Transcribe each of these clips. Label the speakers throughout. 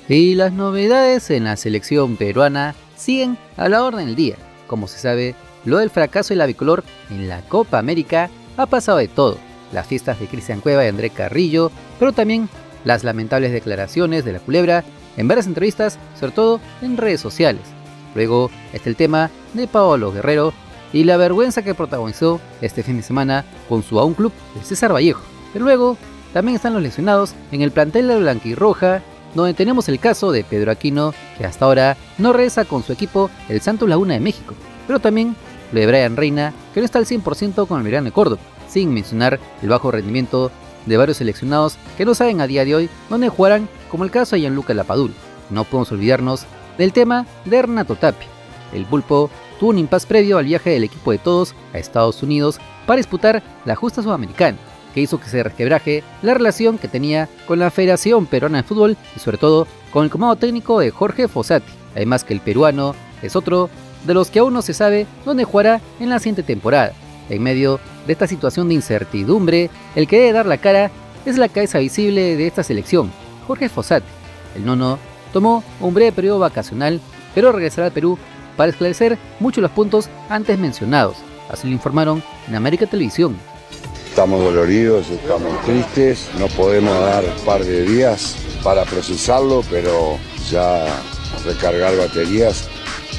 Speaker 1: Y las novedades en la selección peruana siguen a la orden del día. Como se sabe, lo del fracaso de la bicolor en la Copa América ha pasado de todo. Las fiestas de Cristian Cueva y André Carrillo, pero también las lamentables declaraciones de la Culebra en varias entrevistas, sobre todo en redes sociales. Luego está el tema de Paolo Guerrero y la vergüenza que protagonizó este fin de semana con su aún club, el César Vallejo. Pero luego también están los lesionados en el plantel de Blanquirroja, donde tenemos el caso de Pedro Aquino, que hasta ahora no regresa con su equipo el Santos Laguna de México, pero también lo de Brian Reina, que no está al 100% con el Belgrano de Córdoba, sin mencionar el bajo rendimiento de varios seleccionados que no saben a día de hoy dónde jugarán, como el caso de Gianluca Lapadula. No podemos olvidarnos del tema de Renato Tapia. El Pulpo tuvo un impas previo al viaje del equipo de todos a Estados Unidos para disputar la justa sudamericana, que hizo que se resquebraje la relación que tenía con la Federación Peruana de Fútbol y sobre todo con el comando técnico de Jorge Fossati. Además que el peruano es otro de los que aún no se sabe dónde jugará en la siguiente temporada. En medio de esta situación de incertidumbre, el que debe dar la cara es la cabeza visible de esta selección, Jorge Fossati. El nono tomó un breve periodo vacacional, pero regresará al Perú para esclarecer muchos los puntos antes mencionados. Así lo informaron en América Televisión.
Speaker 2: Estamos doloridos, estamos tristes, no podemos dar un par de días para procesarlo, pero ya recargar baterías.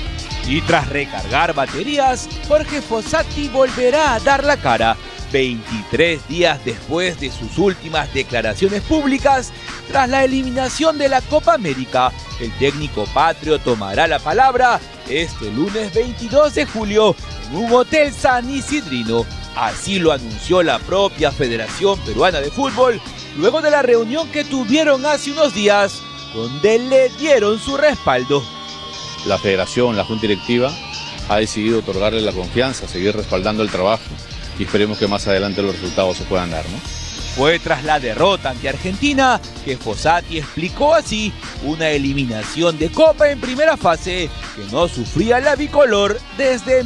Speaker 3: Y tras recargar baterías, Jorge Fossati volverá a dar la cara 23 días después de sus últimas declaraciones públicas. Tras la eliminación de la Copa América, el técnico patrio tomará la palabra este lunes 22 de julio en un hotel San Isidrino. Así lo anunció la propia Federación Peruana de Fútbol luego de la reunión que tuvieron hace unos días, donde le dieron su respaldo.
Speaker 4: La federación, la junta directiva, ha decidido otorgarle la confianza, seguir respaldando el trabajo y esperemos que más adelante los resultados se puedan dar, ¿no?
Speaker 3: Fue tras la derrota ante Argentina que Fossati explicó así una eliminación de Copa en primera fase que no sufría la bicolor desde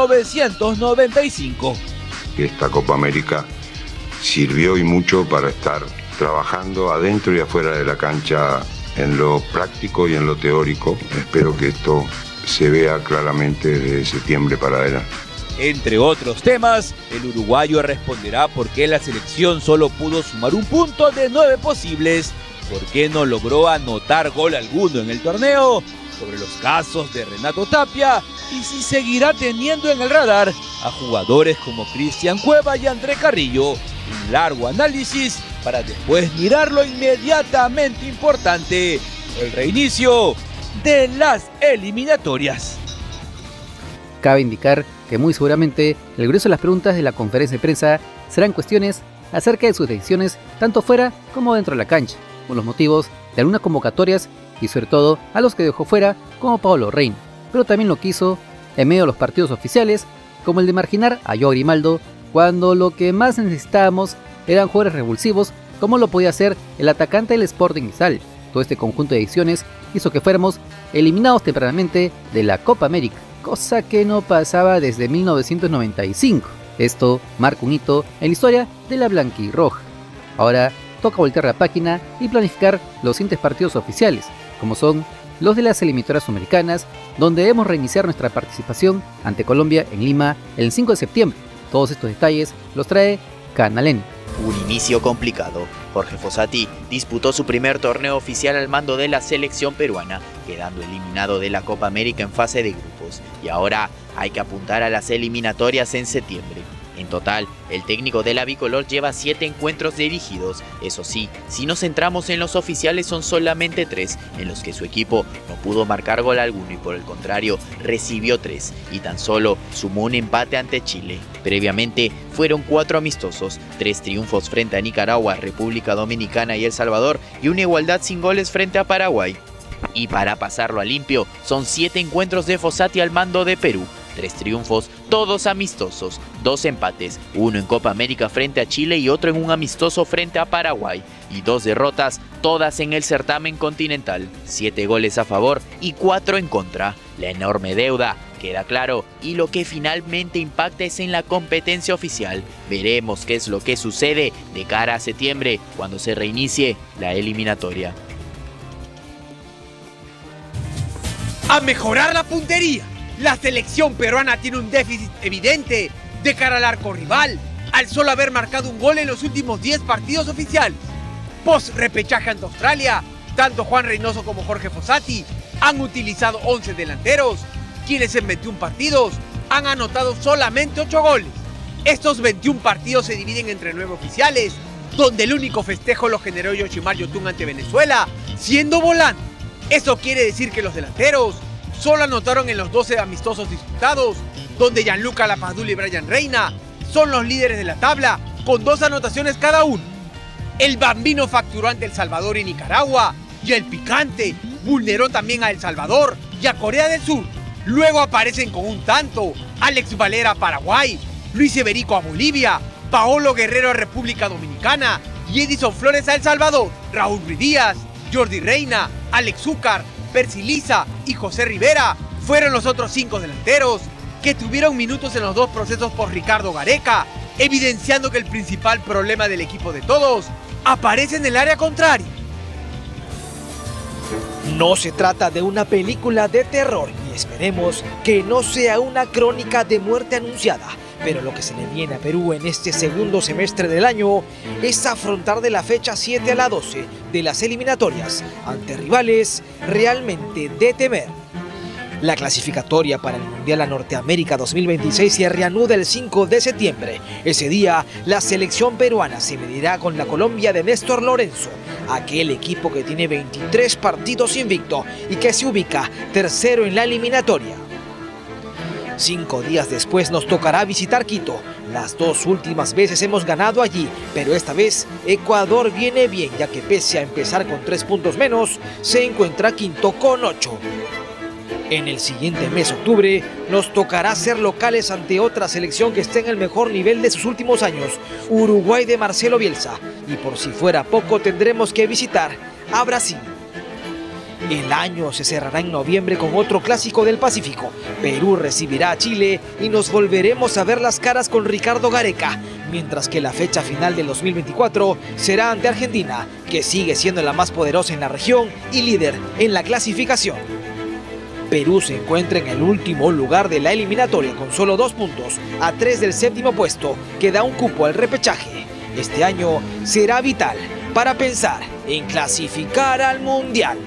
Speaker 3: 1995.
Speaker 2: Esta Copa América sirvió y mucho para estar trabajando adentro y afuera de la cancha en lo práctico y en lo teórico. Espero que esto se vea claramente desde septiembre para adelante.
Speaker 3: Entre otros temas, el uruguayo responderá por qué la selección solo pudo sumar un punto de 9 posibles, por qué no logró anotar gol alguno en el torneo, sobre los casos de Renato Tapia y si seguirá teniendo en el radar a jugadores como Cristian Cueva y André Carrillo. Un largo análisis para después mirar lo inmediatamente importante, el reinicio de las eliminatorias.
Speaker 1: Cabe indicar que muy seguramente el grueso de las preguntas de la conferencia de prensa serán cuestiones acerca de sus decisiones tanto fuera como dentro de la cancha, con los motivos de algunas convocatorias y sobre todo a los que dejó fuera como Paolo Reina, pero también lo que hizo en medio de los partidos oficiales, como el de marginar a Joao Grimaldo cuando lo que más necesitábamos eran jugadores revulsivos como lo podía hacer el atacante del Sporting Cristal. Todo este conjunto de decisiones hizo que fuéramos eliminados tempranamente de la Copa América, cosa que no pasaba desde 1995. Esto marca un hito en la historia de la blanquirroja. Ahora toca voltear la página y planificar los siguientes partidos oficiales, como son los de las eliminatorias sudamericanas, donde debemos reiniciar nuestra participación ante Colombia en Lima el 5 de septiembre. Todos estos detalles los trae Canal N.
Speaker 5: Un inicio complicado. Jorge Fossati disputó su primer torneo oficial al mando de la selección peruana, quedando eliminado de la Copa América en fase de grupos, y ahora hay que apuntar a las eliminatorias en septiembre. En total, el técnico de la bicolor lleva 7 encuentros dirigidos. Eso sí, si nos centramos en los oficiales son solamente 3, en los que su equipo no pudo marcar gol alguno y por el contrario recibió 3 y tan solo sumó un empate ante Chile. Previamente fueron 4 amistosos, 3 triunfos frente a Nicaragua, República Dominicana y El Salvador y una igualdad sin goles frente a Paraguay. Y para pasarlo a limpio, son 7 encuentros de Fossati al mando de Perú. 3 triunfos, todos amistosos, 2 empates, uno en Copa América frente a Chile y otro en un amistoso frente a Paraguay, y 2 derrotas, todas en el certamen continental, 7 goles a favor y 4 en contra. La enorme deuda queda claro y lo que finalmente impacta es en la competencia oficial. Veremos qué es lo que sucede de cara a septiembre cuando se reinicie la eliminatoria.
Speaker 6: A mejorar la puntería. La selección peruana tiene un déficit evidente de cara al arco rival, al solo haber marcado un gol en los últimos 10 partidos oficiales. Post repechaje ante Australia, tanto Juan Reynoso como Jorge Fossati han utilizado 11 delanteros, quienes en 21 partidos han anotado solamente 8 goles. Estos 21 partidos se dividen entre 9 oficiales, donde el único festejo lo generó Yoshimar Yotun ante Venezuela, siendo volante. Eso quiere decir que los delanteros solo anotaron en los 12 amistosos disputados, donde Gianluca Lapadula y Brian Reina son los líderes de la tabla, con 2 anotaciones cada uno. El Bambino facturó ante El Salvador y Nicaragua, y el Picante vulneró también a El Salvador y a Corea del Sur. Luego aparecen con un tanto Alex Valera a Paraguay, Luis Eberico a Bolivia, Paolo Guerrero a República Dominicana y Edison Flores a El Salvador. Raúl Ruiz Díaz, Jordi Reina, Alex Zúcar, Percy Liza y José Rivera fueron los otros 5 delanteros que tuvieron minutos en los 2 procesos por Ricardo Gareca, evidenciando que el principal problema del equipo de todos aparece en el área contraria.
Speaker 7: No se trata de una película de terror y esperemos que no sea una crónica de muerte anunciada, pero lo que se le viene a Perú en este segundo semestre del año es afrontar de la fecha 7 a la 12 de las eliminatorias ante rivales realmente de temer. La clasificatoria para el Mundial a Norteamérica 2026 se reanuda el 5 de septiembre. Ese día, la selección peruana se medirá con la Colombia de Néstor Lorenzo, aquel equipo que tiene 23 partidos invicto y que se ubica tercero en la eliminatoria. 5 días después nos tocará visitar Quito. Las 2 últimas veces hemos ganado allí, pero esta vez Ecuador viene bien, ya que pese a empezar con 3 puntos menos, se encuentra quinto con 8. En el siguiente mes, octubre, nos tocará ser locales ante otra selección que esté en el mejor nivel de sus últimos años, Uruguay de Marcelo Bielsa. Y por si fuera poco, tendremos que visitar a Brasil. El año se cerrará en noviembre con otro clásico del Pacífico. Perú recibirá a Chile y nos volveremos a ver las caras con Ricardo Gareca, mientras que la fecha final del 2024 será ante Argentina, que sigue siendo la más poderosa en la región y líder en la clasificación. Perú se encuentra en el último lugar de la eliminatoria con solo 2 puntos, a 3 del 7º puesto, que da un cupo al repechaje. Este año será vital para pensar en clasificar al Mundial.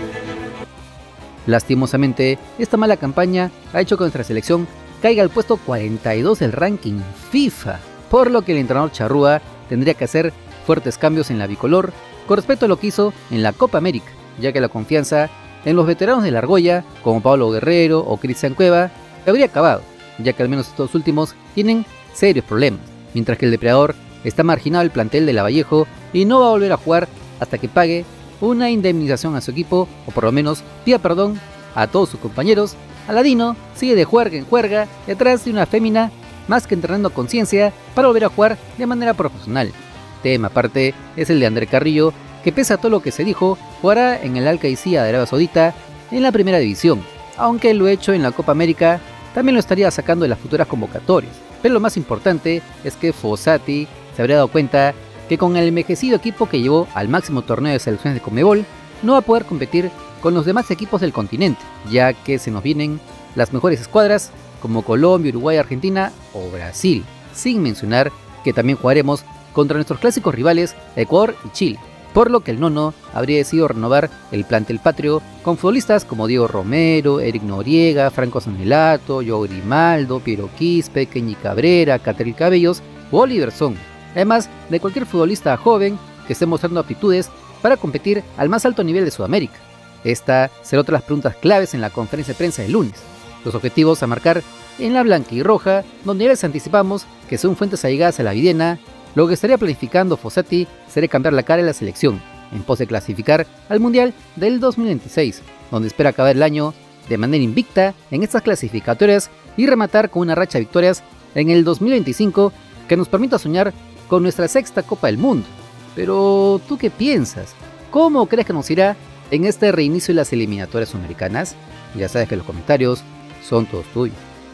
Speaker 1: Lastimosamente, esta mala campaña ha hecho que nuestra selección caiga al puesto 42 del ranking FIFA, por lo que el entrenador Charrúa tendría que hacer fuertes cambios en la bicolor con respecto a lo que hizo en la Copa América, ya que la confianza en los veteranos de la argolla, como Pablo Guerrero o Cristian Cueva, se habría acabado, ya que al menos estos últimos tienen serios problemas, mientras que el depredador está marginado del plantel de Lavallejo y no va a volver a jugar hasta que pague una indemnización a su equipo, o por lo menos pida perdón a todos sus compañeros. Aladino sigue de juerga en juerga detrás de una fémina, más que entrenando a conciencia para volver a jugar de manera profesional. Tema aparte es el de André Carrillo, que pese a todo lo que se dijo, jugará en el Al-Qadisiyah de Arabia Saudita en la primera división, aunque lo hecho en la Copa América también lo estaría sacando de las futuras convocatorias. Pero lo más importante es que Fossati se habría dado cuenta que con el envejecido equipo que llevó al máximo torneo de selecciones de Conmebol, no va a poder competir con los demás equipos del continente, ya que se nos vienen las mejores escuadras como Colombia, Uruguay, Argentina o Brasil, sin mencionar que también jugaremos contra nuestros clásicos rivales Ecuador y Chile, por lo que el nono habría decidido renovar el plantel patrio con futbolistas como Diego Romero, Eric Noriega, Franco Sanelato, Joao Grimaldo, Piero Quispe, Kenny Cabrera, Cateril Cabellos o Oliver Son, además de cualquier futbolista joven que esté mostrando aptitudes para competir al más alto nivel de Sudamérica. Esta será otra de las preguntas claves en la conferencia de prensa del lunes. Los objetivos a marcar en la blanca y roja, donde ya les anticipamos que según fuentes allegadas a la Videna, lo que estaría planificando Fossati sería cambiar la cara de la selección, en pos de clasificar al Mundial del 2026, donde espera acabar el año de manera invicta en estas clasificatorias y rematar con una racha de victorias en el 2025 que nos permita soñar con nuestra 6ª Copa del Mundo. Pero, ¿tú qué piensas? ¿Cómo crees que nos irá en este reinicio de las eliminatorias sudamericanas? Ya sabes que los comentarios son todos tuyos.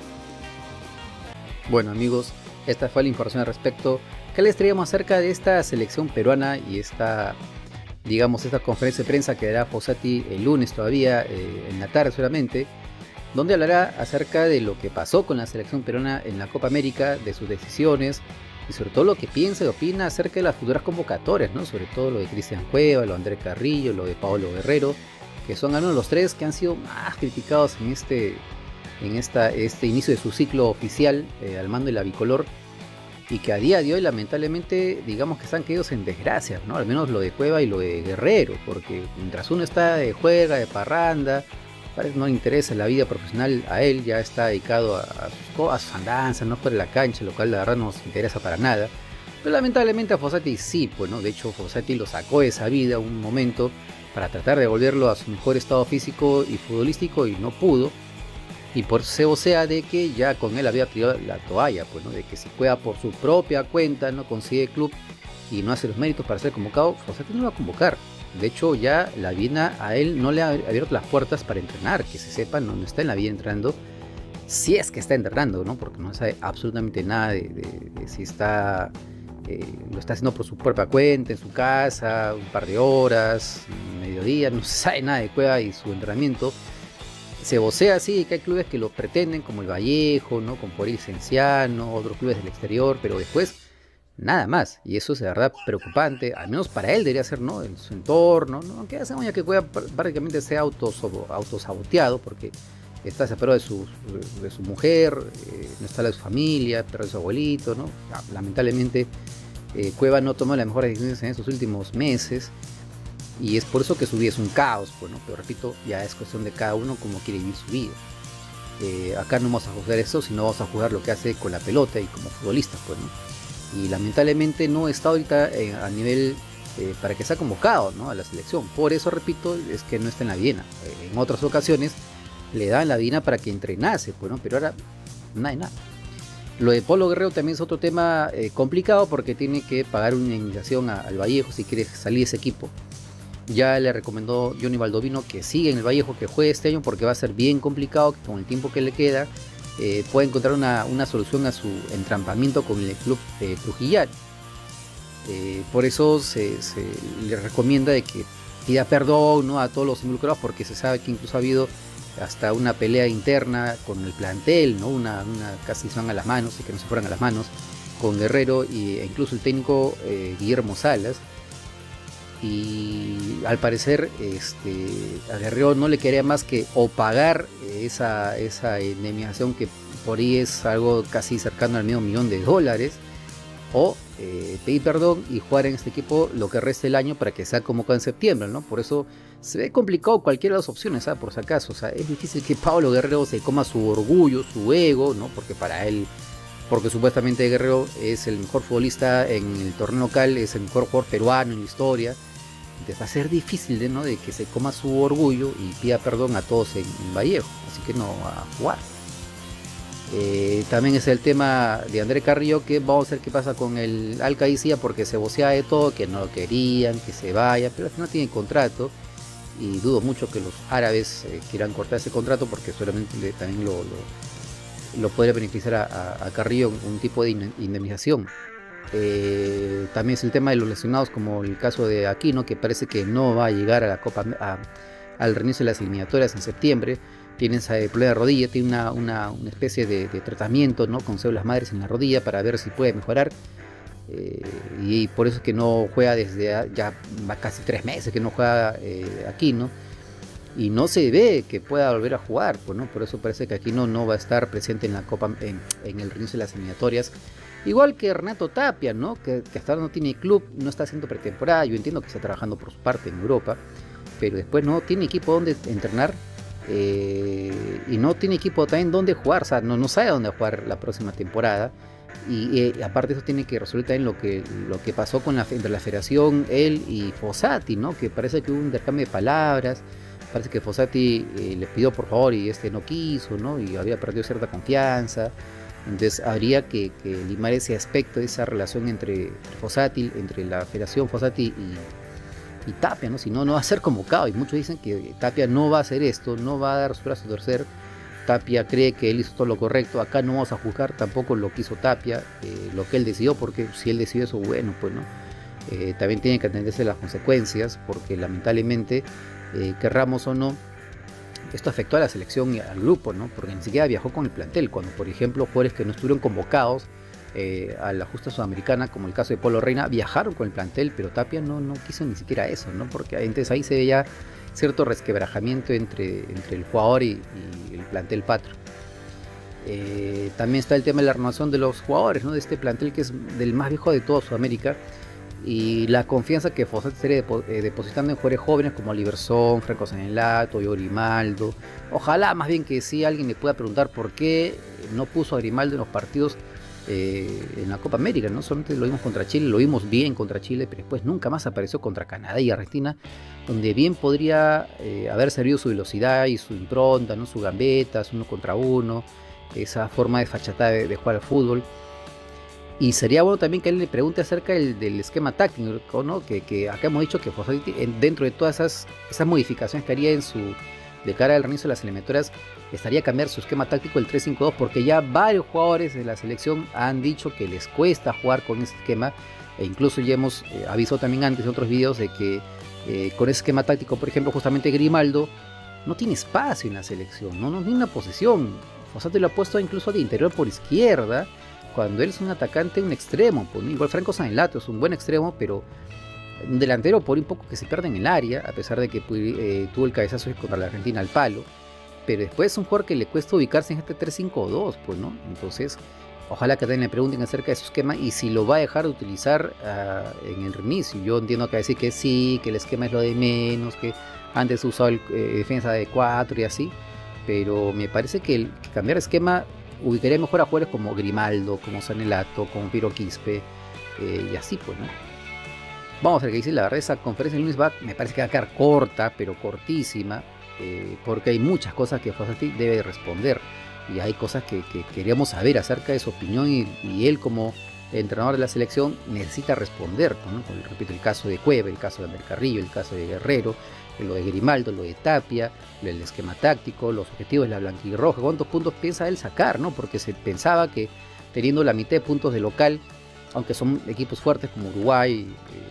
Speaker 1: Bueno amigos, esta fue la información al respecto que les traíamos acerca de esta selección peruana y esta digamos, esta conferencia de prensa que dará Fossati el lunes todavía, en la tarde solamente, donde hablará acerca de lo que pasó con la selección peruana en la Copa América, de sus decisiones y sobre todo lo que piensa y opina acerca de las futuras convocatorias, ¿no? Sobre todo lo de Cristian Cueva, lo de André Carrillo, lo de Paolo Guerrero, que son algunos de los tres que han sido más criticados en este inicio de su ciclo oficial al mando de la bicolor, y que a día de hoy lamentablemente digamos que están caídos en desgracia, ¿no? Al menos lo de Cueva y lo de Guerrero, porque mientras uno está de juega, de parranda, parece que no le interesa la vida profesional a él, ya está dedicado a sus andanzas, no fuera de la cancha, lo cual la verdad no nos interesa para nada. Pero lamentablemente a Fossati sí, pues, ¿no? De hecho Fossati lo sacó de esa vida un momento para tratar de volverlo a su mejor estado físico y futbolístico, y no pudo. Y por se vocea de que ya con él había tirado la toalla, pues, ¿no? De que si Cueva por su propia cuenta no consigue club y no hace los méritos para ser convocado, Fossati no lo va a convocar. De hecho, ya la Viena a él no le ha abierto las puertas para entrenar, que se sepa, no está en la Viena entrenando, si es que está entrenando, ¿no? Porque no sabe absolutamente nada de si está, lo está haciendo por su propia cuenta, en su casa, un par de horas, mediodía, no se sabe nada de Cueva y su entrenamiento. Se vocea así que hay clubes que lo pretenden, como el Vallejo, ¿no? Con Poder Cienciano, otros clubes del exterior, pero después nada más, y eso es de verdad preocupante, al menos para él debería ser, ¿no? En su entorno, ¿no? Aunque ya sabemos ya que Cueva prácticamente sea autosaboteado, porque está separado de su mujer, no está la de su familia, perdió de su abuelito, ¿no? Lamentablemente Cueva no tomó las mejores decisiones en estos últimos meses, y es por eso que su vida es un caos, pues, ¿no? Pero repito, ya es cuestión de cada uno cómo quiere vivir su vida. Acá no vamos a juzgar eso, sino vamos a juzgar lo que hace con la pelota y como futbolista, pues, ¿no? Y lamentablemente no está ahorita a nivel para que sea convocado, ¿no? A la selección. Por eso, repito, es que no está en la Viena. En otras ocasiones le dan la Viena para que entrenase, pues, ¿no? Pero ahora nada. Lo de Paolo Guerrero también es otro tema complicado, porque tiene que pagar una indemnización al Vallejo si quiere salir de ese equipo. Ya le recomendó Johnny Baldovino que siga en el Vallejo, que juegue este año, porque va a ser bien complicado, que con el tiempo que le queda puede encontrar una solución a su entrampamiento con el club trujillano. Por eso se le recomienda de que pida perdón, ¿no? A todos los involucrados, porque se sabe que incluso ha habido hasta una pelea interna con el plantel, ¿no? Una casi se van a las manos, y que no se fueran a las manos, con Guerrero e incluso el técnico Guillermo Salas. Y al parecer a Guerrero no le quería más que o pagar esa indemnización, que por ahí es algo casi cercano al $500,000, o pedir perdón y jugar en este equipo lo que resta del año para que sea convocado en septiembre, ¿no? Por eso se ve complicado cualquiera de las opciones, ¿sabes? Por si acaso, o sea, es difícil que Paolo Guerrero se coma su orgullo, su ego, ¿no? Porque supuestamente Guerrero es el mejor futbolista en el torneo local, es el mejor jugador peruano en la historia. Entonces va a ser difícil, ¿no? De que se coma su orgullo y pida perdón a todos en Vallejo, así que no va a jugar. También es el tema de André Carrillo, que vamos a ver qué pasa con el Alcaicía, porque se vocea de todo, que no lo querían, que se vaya, pero al final tiene contrato, y dudo mucho que los árabes quieran cortar ese contrato, porque solamente también lo podría beneficiar a Carrillo un tipo de indemnización. También es el tema de los lesionados, como el caso de Aquino, que parece que no va a llegar a la al reinicio de las eliminatorias en septiembre. Tiene ese problema de rodilla, tiene una especie de tratamiento, ¿no? Con células madres en la rodilla para ver si puede mejorar, y por eso es que no juega desde ya va casi 3 meses que no juega Aquino, y no se ve que pueda volver a jugar, pues, ¿no? Por eso parece que Aquino no va a estar presente en la Copa, en el reinicio de las eliminatorias. Igual que Renato Tapia, ¿no? Que hasta ahora no tiene club, no está haciendo pretemporada. Yo entiendo que está trabajando por su parte en Europa, pero después no tiene equipo donde entrenar, y no tiene equipo también donde jugar, o sea, no sabe dónde jugar la próxima temporada. Y aparte de eso tiene que resolver también lo que pasó entre la federación, él y Fossati, ¿no? Que parece que hubo un intercambio de palabras. Parece que Fossati le pidió por favor y no quiso, ¿no? Y había perdido cierta confianza. Entonces habría que limar ese aspecto de esa relación entre Fossati, entre la Federación Fossati y Tapia, ¿no? Si no, no va a ser convocado. Y muchos dicen que Tapia no va a hacer esto, no va a dar su brazo a torcer. Tapia cree que él hizo todo lo correcto. Acá no vamos a juzgar tampoco lo que hizo Tapia, lo que él decidió, porque si él decidió eso, bueno, pues no. también tienen que atenderse las consecuencias, porque lamentablemente, querramos o no, esto afectó a la selección y al grupo, ¿no? Porque ni siquiera viajó con el plantel, cuando por ejemplo jugadores que no estuvieron convocados a la justa sudamericana, como el caso de Polo Reina, viajaron con el plantel, pero Tapia no quiso ni siquiera eso, ¿no? Porque entonces ahí se veía cierto resquebrajamiento entre el jugador y el plantel patrio. También está el tema de la renovación de los jugadores, ¿no? De este plantel que es del más viejo de toda Sudamérica, y la confianza que Fossati estaría depositando en jugadores jóvenes como Liberson, Franco Sanelato, Grimaldo. Ojalá más bien que sí alguien le pueda preguntar por qué no puso a Grimaldo en los partidos en la Copa América, ¿no? Solamente lo vimos contra Chile, lo vimos bien contra Chile, pero después nunca más apareció contra Canadá y Argentina, donde bien podría haber servido su velocidad y su impronta, ¿no? Su gambeta, su 1 contra 1, esa forma de fachatada de jugar al fútbol. Y sería bueno también que él le pregunte acerca del esquema táctico, ¿no? Que acá hemos dicho que Fossati, dentro de todas esas modificaciones que haría de cara al reinicio de las eliminatorias, estaría cambiar su esquema táctico del 3-5-2, porque ya varios jugadores de la selección han dicho que les cuesta jugar con ese esquema, e incluso ya hemos avisado también antes en otros videos de que con ese esquema táctico, por ejemplo, justamente Grimaldo no tiene espacio en la selección, no tiene una posición. Fossati lo ha puesto incluso de interior por izquierda, cuando él es un atacante, un extremo. Pues, igual Franco Sanelato es un buen extremo, pero un delantero por un poco que se pierde en el área, a pesar de que tuvo el cabezazo contra la Argentina al palo. Pero después es un jugador que le cuesta ubicarse en este 3-5-2, pues, ¿no? Entonces, ojalá que también le pregunten acerca de su esquema y si lo va a dejar de utilizar en el reinicio. Yo entiendo que va a decir que sí, que el esquema es lo de menos, que antes usaba defensa de 4 y así, pero me parece que cambiar esquema ubicaría mejor a jugadores como Grimaldo, como Sanelato, como Piero Quispe, y así, pues, ¿no? Vamos a ver qué dice. La verdad, esa conferencia de lunes me parece que va a quedar corta, pero cortísima, porque hay muchas cosas que Fossati debe responder, y hay cosas que queríamos saber acerca de su opinión, y él como entrenador de la selección necesita responder, ¿no? Repito, el caso de Cueva, el caso de Ander Carrillo, el caso de Guerrero, lo de Grimaldo, lo de Tapia, el esquema táctico, los objetivos de la blanquirroja, cuántos puntos piensa él sacar, ¿no? Porque se pensaba que teniendo la mitad de puntos de local, aunque son equipos fuertes como Uruguay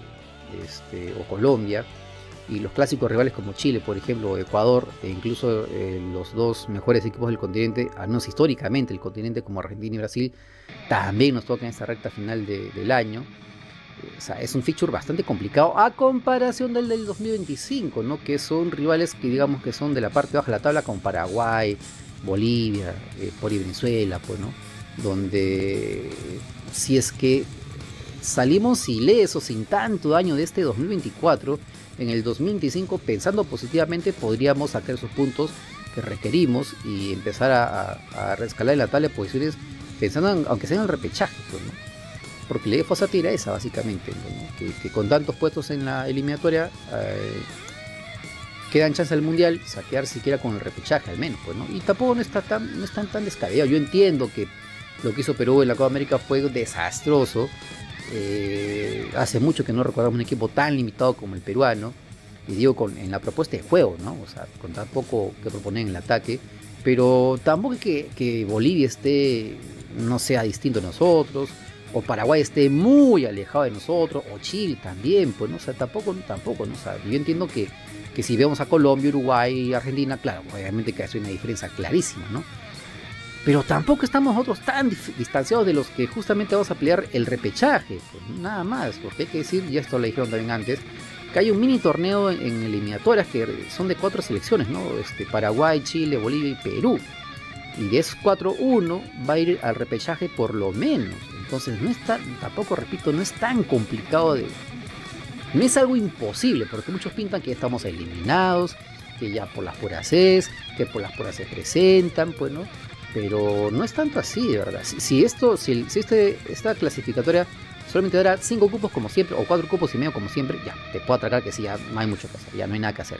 Speaker 1: o Colombia, y los clásicos rivales como Chile, por ejemplo, o Ecuador, e incluso los dos mejores equipos del continente, al menos históricamente el continente, como Argentina y Brasil, también nos tocan en esta recta final del año. O sea, es un fixture bastante complicado a comparación del 2025, ¿no? Que son rivales que digamos que son de la parte baja de la tabla, como Paraguay, Bolivia, por Venezuela, pues, ¿no? Donde si es que salimos ilesos sin tanto daño de este 2024, en el 2025, pensando positivamente, podríamos sacar esos puntos que requerimos y empezar a rescalar en la tabla de posiciones, pensando aunque sea en el repechaje, pues, ¿no? Porque la idea de Fossati era esa, básicamente, ¿no? Que con tantos puestos en la eliminatoria quedan chance al mundial, saquear siquiera con el repechaje al menos, pues, ¿no? Y tampoco no es tan descabellado. Yo entiendo que lo que hizo Perú en la Copa América fue desastroso. Hace mucho que no recordamos un equipo tan limitado como el peruano, y digo en la propuesta de juego, ¿no? O sea, con tan poco que proponen en el ataque, pero tampoco es que Bolivia no sea distinto a nosotros, o Paraguay esté muy alejado de nosotros, o Chile también, pues, ¿no? O sea, tampoco, ¿no? O sea, yo entiendo que si vemos a Colombia, Uruguay y Argentina, claro, obviamente que hace una diferencia clarísima, ¿no? Pero tampoco estamos nosotros tan distanciados de los que justamente vamos a pelear el repechaje, pues, nada más, porque hay que decir, y esto lo dijeron también antes, que hay un mini torneo en eliminatorias que son de 4 selecciones, ¿no? Paraguay, Chile, Bolivia y Perú. Y de esos 4, uno va a ir al repechaje por lo menos. Entonces tampoco, repito, no es tan complicado no es algo imposible, porque muchos pintan que ya estamos eliminados, que ya por las puras es, que por las puras se presentan, pues, ¿no? Pero no es tanto así, de verdad. Si esta clasificatoria solamente dará 5 cupos como siempre, o 4 cupos y medio como siempre, ya, te puedo atracar que sí, ya no hay mucho que hacer, ya no hay nada que hacer.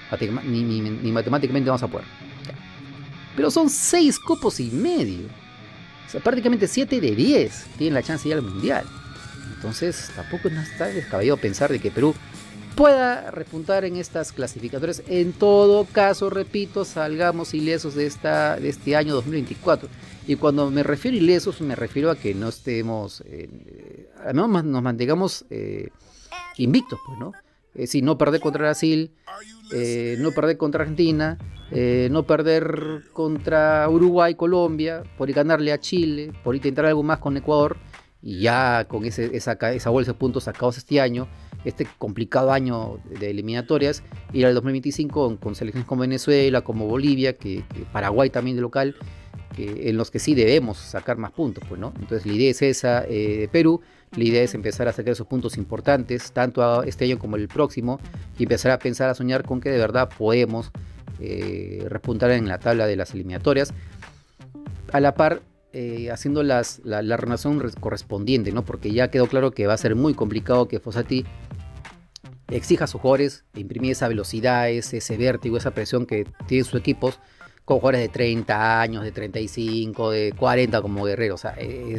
Speaker 1: Ni matemáticamente vamos a poder. Ya. Pero son 6 cupos y medio. O sea, prácticamente 7 de 10 tienen la chance de ir al mundial. Entonces, tampoco no está descabellado pensar de que Perú pueda repuntar en estas clasificatorias. En todo caso, repito, salgamos ilesos de este año 2024. Y cuando me refiero a ilesos, me refiero a que no estemos, al menos nos mantengamos invictos, pues, ¿no? Si no perder contra Brasil, no perder contra Argentina, no perder contra Uruguay, Colombia, por ganarle a Chile, por intentar algo más con Ecuador, y ya con esa bolsa de puntos sacados este año, este complicado año de eliminatorias, ir al 2025 con selecciones como Venezuela, como Bolivia, que Paraguay también de local, en los que sí debemos sacar más puntos, pues, ¿no? Entonces la idea es esa de Perú, la idea es empezar a sacar esos puntos importantes, tanto este año como el próximo, y empezar a pensar, a soñar con que de verdad podemos repuntar en la tabla de las eliminatorias, a la par haciendo la renovación correspondiente, ¿no? Porque ya quedó claro que va a ser muy complicado que Fossati exija a sus jugadores imprimir esa velocidad, ese vértigo, esa presión que tienen sus equipos con jugadores de 30 años, de 35, de 40 como Guerrero. O sea,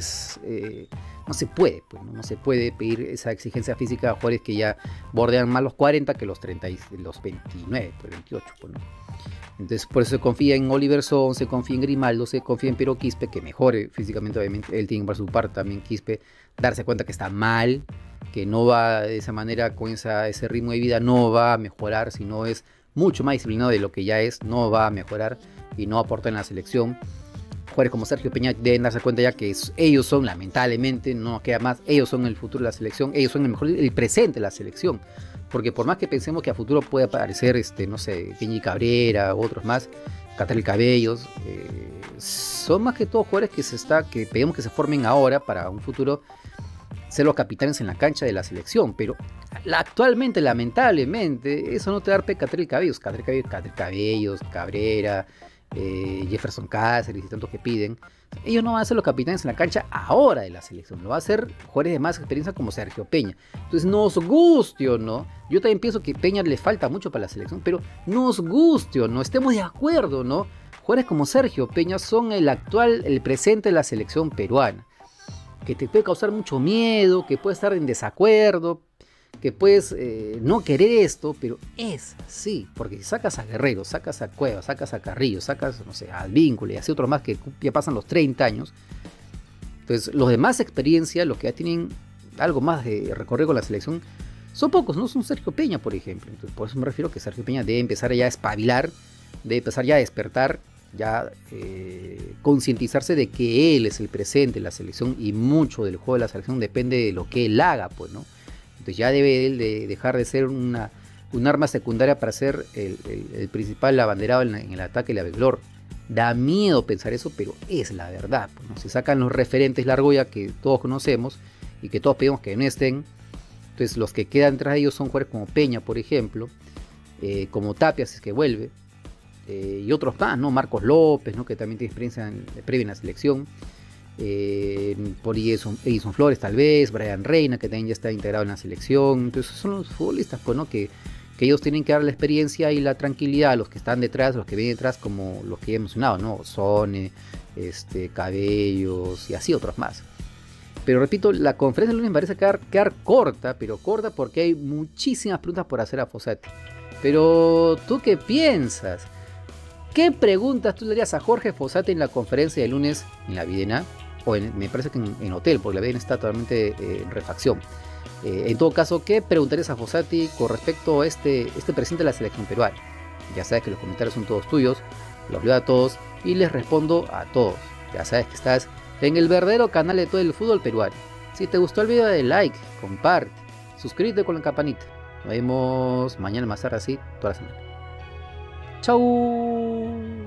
Speaker 1: no se puede, pues, no se puede pedir esa exigencia física a jugadores que ya bordean más los 40 que los 30, los 29, pues 28, pues, ¿no? Entonces por eso se confía en Oliver Son, se confía en Grimaldo, se confía en Piero Quispe, que mejore físicamente, obviamente. Él tiene por su parte también Quispe, darse cuenta que está mal, que no va de esa manera, con ese ritmo de vida, no va a mejorar, sino es mucho más disciplinado de lo que ya es, no va a mejorar y no aporta en la selección. Jugadores como Sergio Peña deben darse cuenta ya que ellos son, lamentablemente, no queda más, ellos son el futuro de la selección, ellos son el presente de la selección. Porque por más que pensemos que a futuro puede aparecer, no sé, Kenny Cabrera u otros más, Catril Cabellos, son más que todo jugadores que pedimos que se formen ahora para un futuro ser los capitanes en la cancha de la selección. Pero actualmente, lamentablemente, eso no te da Catril Cabellos, Cabrera, Jefferson Cáceres y tantos que piden. Ellos no van a ser los capitanes en la cancha ahora de la selección, lo va a hacer jugadores de más experiencia como Sergio Peña. Entonces, nos guste o no, yo también pienso que Peña le falta mucho para la selección, pero nos guste o no, estemos de acuerdo, ¿no? Jugadores como Sergio Peña son el presente de la selección peruana, que te puede causar mucho miedo, que puede estar en desacuerdo, que puedes no querer esto, pero es así, porque si sacas a Guerrero, sacas a Cueva, sacas a Carrillo, sacas, no sé, al Vínculo y así otros más que ya pasan los 30 años, entonces los de más experiencia, los que ya tienen algo más de recorrido con la selección, son pocos, no son Sergio Peña, por ejemplo. Entonces, por eso me refiero que Sergio Peña debe empezar ya a espabilar, debe empezar ya a despertar, ya concientizarse de que él es el presente de la selección y mucho del juego de la selección depende de lo que él haga, pues, ¿no? Entonces ya debe él de dejar de ser un arma secundaria para ser el principal abanderado en el ataque de la Belor. Da miedo pensar eso, pero es la verdad, pues, ¿no? Se sacan los referentes la argolla que todos conocemos y que todos pedimos que no estén. Entonces los que quedan tras de ellos son jugadores como Peña, por ejemplo, como Tapia, si es que vuelve, y otros más, ¿no? Marcos López, ¿no? Que también tiene experiencia previa en la selección. Por Edison Flores tal vez, Brian Reina, que también ya está integrado en la selección. Entonces son los futbolistas, pues, ¿no? que ellos tienen que dar la experiencia y la tranquilidad a los que están detrás, los que vienen detrás, como los que he mencionado, ¿no? Sone, Cabellos y así otros más. Pero repito, la conferencia del lunes me parece quedar corta, pero corta porque hay muchísimas preguntas por hacer a Fossati. Pero ¿tú qué piensas? ¿Qué preguntas tú le harías a Jorge Fossati en la conferencia del lunes en la Videna? O me parece que en hotel, porque la Videna está totalmente en refacción. En todo caso, ¿qué preguntarías a Fossati con respecto a este presente de la selección peruana? Ya sabes que los comentarios son todos tuyos, los leo a todos y les respondo a todos. Ya sabes que estás en el verdadero canal de todo el fútbol peruano. Si te gustó el video, dale like, comparte, suscríbete con la campanita. Nos vemos mañana más tarde así, toda la semana. ¡Chau!